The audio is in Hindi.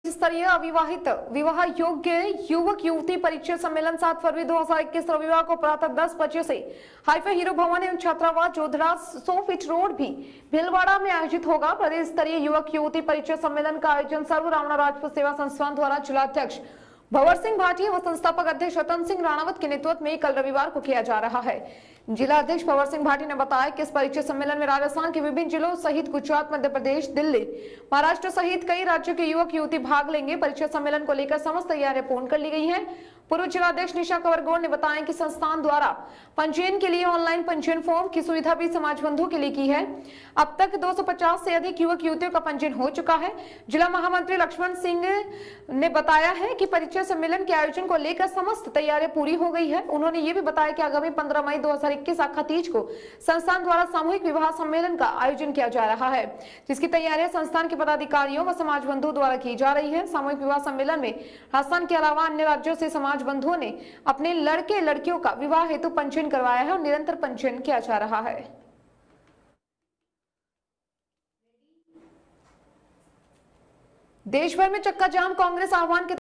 स्तरीय अविवाहित विवाह योग्य युवक युवती परिचय सम्मेलन 7 फरवरी 2021 रविवार को प्रातः 10 बजे से हाईफाई हीरो भवन एवं छात्रावास जोधरा 100 फीट रोड भी भीलवाड़ा में आयोजित होगा। प्रदेश स्तरीय युवक युवती परिचय सम्मेलन का आयोजन सर्व रावणा राजपूत सेवा संस्थान द्वारा जिलाध्यक्ष भंवर सिंह भाटिया व संस्थापक अध्यक्ष रतन सिंह राणावत के नेतृत्व में कल रविवार को किया जा रहा है। जिला अध्यक्ष भंवर सिंह भाटिया ने बताया कि इस परिचय सम्मेलन में राजस्थान के विभिन्न जिलों सहित गुजरात, मध्य प्रदेश, दिल्ली, महाराष्ट्र सहित कई राज्यों के युवक युवती भाग लेंगे। परिचय सम्मेलन को लेकर समस्त तैयारियां पूर्ण कर ली गई हैं। पूर्व जिलाध्यक्ष निशा कंवरगौड़ ने बताया कि संस्थान द्वारा पंजीयन के लिए ऑनलाइन पंजीयन फॉर्म की सुविधा भी समाज बंधुओं के लिए की है। अब तक 250 से अधिक युवक युवतियों का पंजीयन हो चुका है। जिला महामंत्री लक्ष्मण सिंह ने बताया है कि परिचय सम्मेलन के आयोजन को लेकर समस्त तैयारियां पूरी हो गई है। उन्होंने ये भी बताया कि आगामी 15 मई 2021 आखा तीज को संस्थान द्वारा सामूहिक विवाह सम्मेलन का आयोजन किया जा रहा है, जिसकी तैयारियां संस्थान के पदाधिकारियों व समाज बंधुओं द्वारा की जा रही है। सामूहिक विवाह सम्मेलन में राजस्थान के अलावा अन्य राज्यों से समाज बंधुओं ने अपने लड़के लड़कियों का विवाह हेतु पंजीयन करवाया है और निरंतर पंजीयन किया जा रहा है। देश भर में चक्का जाम कांग्रेस आह्वान के